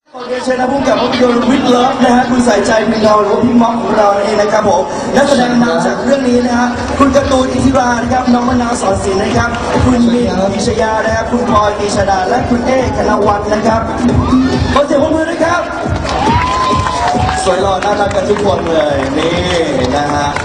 ขอเรียนเชิญนะผู้กำกับภาพยนตร์วิทเลิฟนะฮะคุณสายใจพินทองหรือว่าพี่ม็อกของเราเองนะครับผมนักแสดงนำจากเรื่องนี้นะฮะคุณการ์ตูนอินทิรานะครับน้องมะนาวสอนศิลป์นะครับคุณมีพิชยานะครับคุณพลอยปีชดาและคุณเอกนวัฒน์นะครับขอเสียงปรบมือด้วยครับสวยหล่อน่ารักกันทุกคนเลยนี่นะฮะ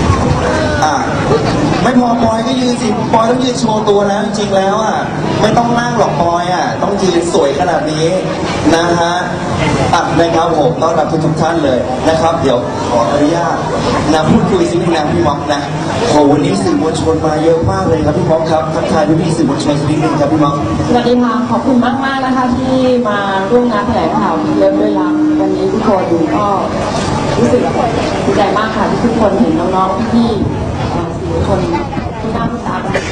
ไม่พอปอยก็ยืนสิปอยต้องยืนโชว์ตัวแล้วจริงๆแล้วไม่ต้องนั่งหรอกปอยต้องยืนสวยขนาดนี้นะฮะนะครับผมต้อนรับทุกท่านเลยนะครับเดี๋ยวขออนุญาตนะพูดคุยสิพี่นะพี่ม็อกนะวันนี้สื่อมวลชนมาเยอะมากเลยครับพี่ม็อกครับทักทายพี่สื่อมวลชนสักนิดนึงครับพี่ม็อกสวัสดีค่ะขอบคุณมากนะคะที่มาร่วมงานแถลงข่าวเลิฟด้วยรักวันนี้ทุกคนก็รู้สึกดีใจมากค่ะที่ทุกคนเห็นน้องๆพี่คนที่น่ารัก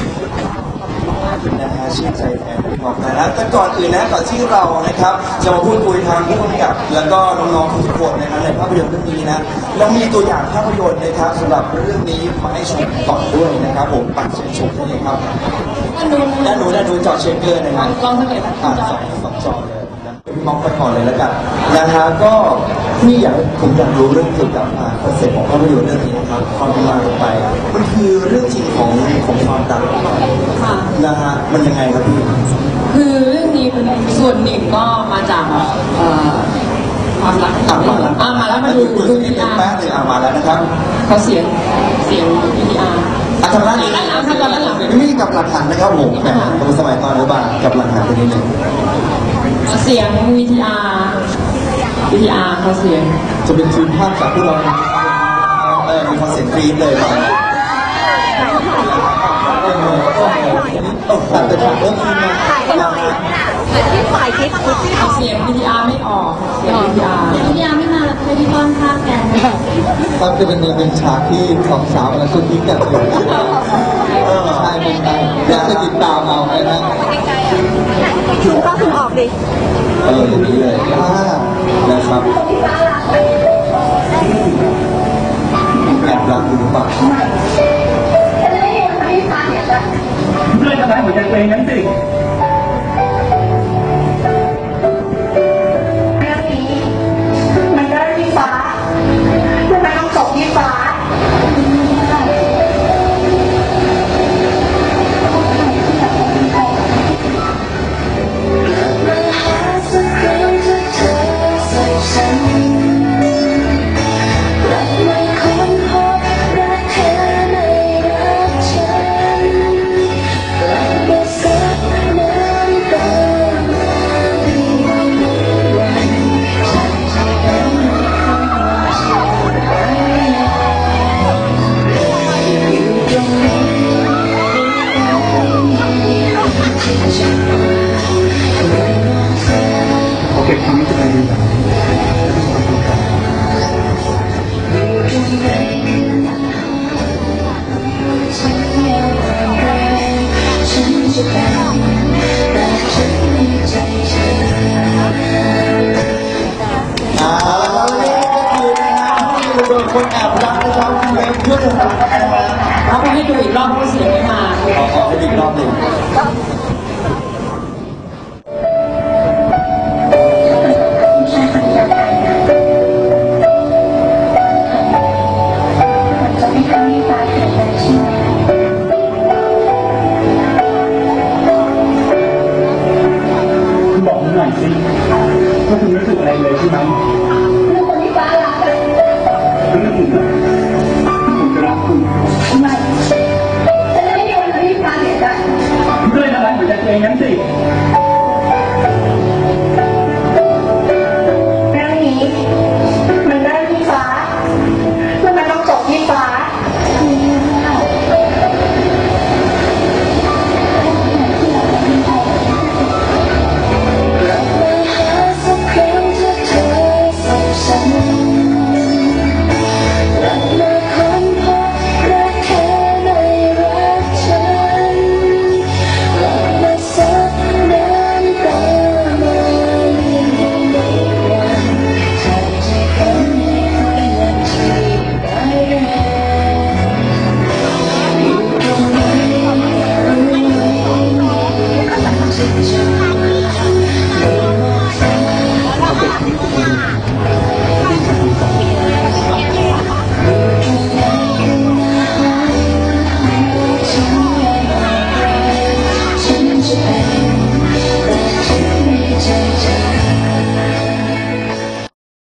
นะฮะชื่นใจแทนพี่ม็อกนะแต่ก่อนอื่นนะก่อนที่เรานะครับจะมาพูดคุยทางผู้กำกับแล้วก็น้องๆทุกคนนะครับในภาพยนตร์เรื่องนี้นะเรามีตัวอย่างภาพยนตร์นะครับสำหรับเรื่องนี้มาให้ชมก่อนด้วยนะครับผมปักเชิญชมได้เลยครับด้านนู้นจอเชคเกอร์นะครับลองสังเกตสองจอเลยนะพี่ม็อกไปก่อนเลยแล้วกันนะฮะก็พี่ผมอยากรู้เรื่องเกี่ยวกับคอนเซ็ปต์ของภาพยนตร์เรื่องนี้นะครับความเป็นมาไปมันคือเรื่องจริงของความรักนะฮะมันยังไงครับพี่คือเรื่องนี้เป็นส่วนหนึ่งก็มาจากความรักมาแล้วมาดูวิดีอาร์แป๊บนึงมาแล้วนะครับเขาเสียงวิดีอาร์ทางด้านนี้นี่กับหลักฐานนะครับผมตรงสมัยตอนอนุบาลกับหลักฐานตัวนี้เลยเสียงวิดีอาร์เขาเสียงจะเป็นทีมภาพจากพวกเรามีความเสียงกรี๊ดเลยมาตัดแต่ฉากเริ่มขึ้นมาถ่ายคลิปเสียงวิดีอาร์ไม่ออกเสียงวิดีอาร์ไม่มาแล้วจะที่บ้านข้างกันมันจะเป็นฉากที่สองสาวและสุดที่กันอยู่ใช่ไม่ใช่อยากจะติดตามเอาไหมนะคุณก็คุณออกดิอย่างนี้เลยนะครับแอบรักคุณป่ะเพื่อนทำไมหัวใจตัวเองนั้นสิเรื่องนี้มันได้ที่ฟ้าทำไมต้องตกที่ฟ้าคนแอบรักนะครับเป็นเพื่อนของเราเขาไปให้ดูอีกรอบเพราะเสียงไม่มาขอให้ดูอีกรอบหนึ่งบอกหน่อยสิว่าคุณไม่รู้สึกอะไรเลยใช่ไหมผมจะรักคุณไม่ฉันจะไม่ยอมให้ฟ้าเสียใจเพื่อนทำไมหัวใจตัวเองนั้นสิ